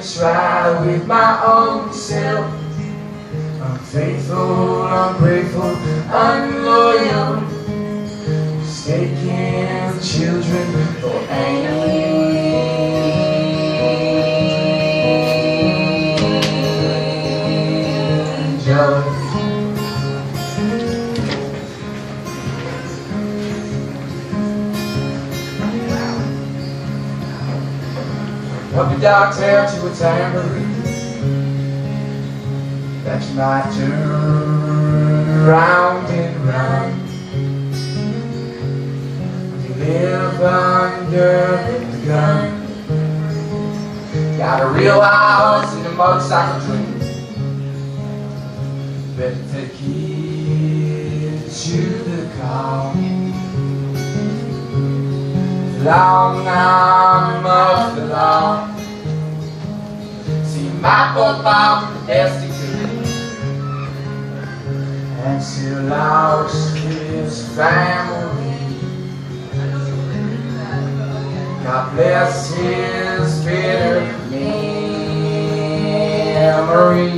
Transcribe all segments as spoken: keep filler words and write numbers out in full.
this ride with my own self. Unfaithful, ungrateful, unloyal, mistaken children for angels. Up your dark tail to a tambourine that you might turn around and round. You live under the gun. Got a real house and a motorcycle dream. Better take it to the car. Long arm of the law. See my football from the destitute, and still lost his family. God bless his bitter memory.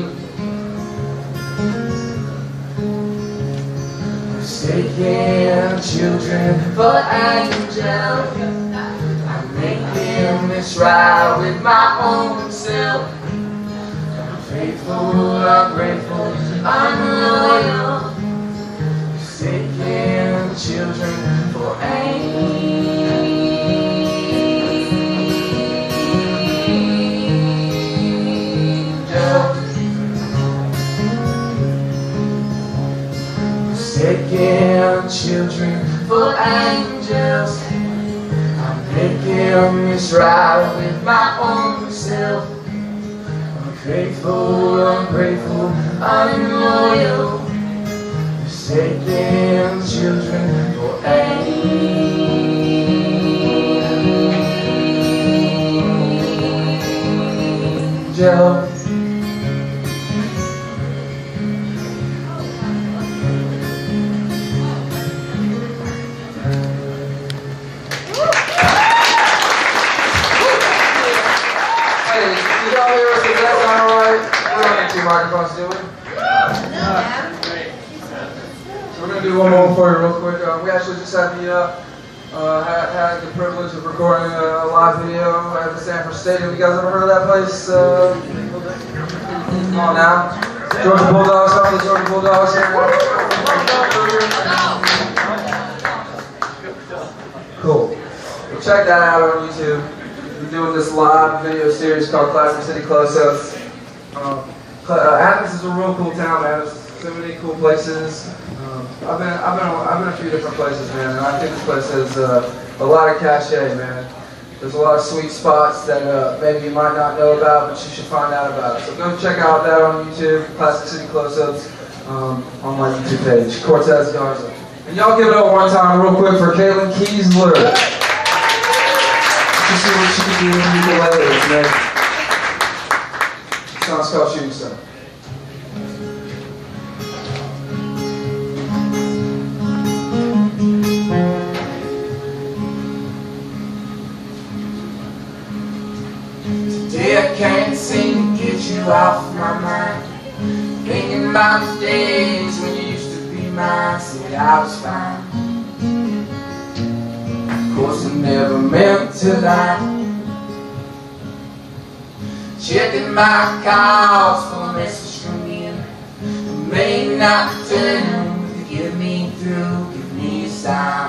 Mistaken children for angels. I'm making this ride with my own self. Unfaithful, ungrateful, unloyal, mistaken children for angels. Mistaken children for angels. I'm making this ride with my own self. Unfaithful, ungrateful, unloyal, mistaken children for angels. Microphones, do we? No. So we're going to do one more for you real quick. Uh, we actually just had the uh, uh, had, had the privilege of recording a, a live video at the Sanford Stadium. You guys ever heard of that place? Uh, come on now. Georgia Bulldogs, some of the Georgia Bulldogs here. Cool. Well, check that out on YouTube. We're doing this live video series called Classic City Close-Ups. Um, Uh, Athens is a real cool town, man. There's so many cool places. Um, I've been, I've been, I've been a few different places, man, and I think this place has uh, a lot of cachet, man. There's a lot of sweet spots that uh, maybe you might not know about, but you should find out about. So go check out that on YouTube, Classic City Close-Ups, um, on my YouTube page, Cortez Garza. And y'all give it up one time, real quick, for Kaitlin Kesler. Let's see what she can do in the ukulele, man. Song's called Shooting Star. Today I can't seem to get you off my mind. Thinking about the days when you used to be mine. Said I was fine. Of course I never meant to lie. Checking my calls for a message from you. Maybe not return to get me through, give me a sign.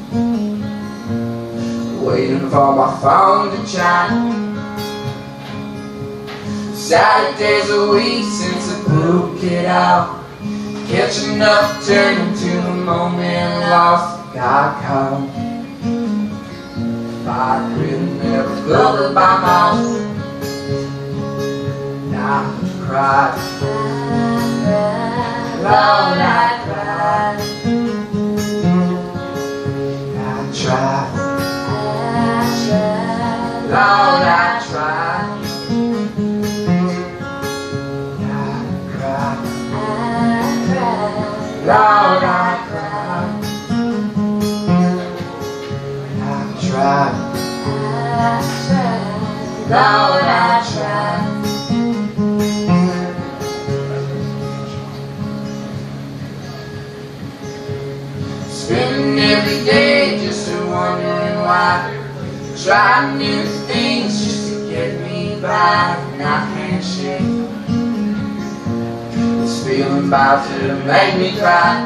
Waiting for my phone to chime. Saturdays a week since I booked it out. Catching up, turning to the moment lost. Got caught. If I could never cover my mouth. I cried, Lord, I cried. I tried, Lord, I tried. I cried, Lord, I cried. I tried, Lord, I tried. why. Try new things just to get me by, and I can't shake this feeling about to make me cry.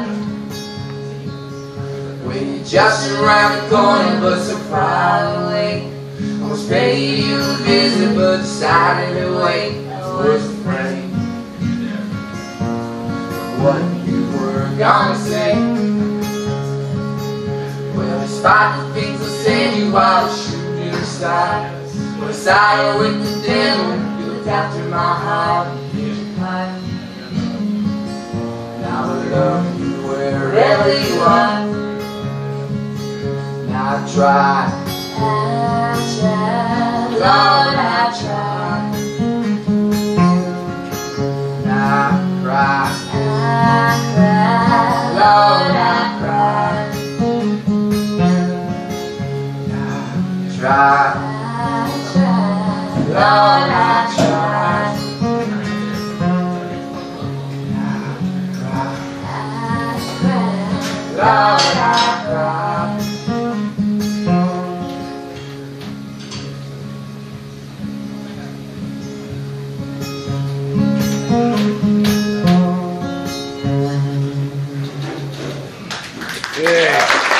When you're just around the corner but so far away, I was ready to visit but decided to wait. I was afraid of what you were gonna say. Well, despite the things I said, you are a shooting star. When I sided with the devil, you looked after my heart. Here's your pipe. Now I love you wherever you are. Now I try, I try, Lord, I try. Now I cry, I cry, Lord, I cry. Now I try, I try, Lord, I try. Lord, I cry. Yeah.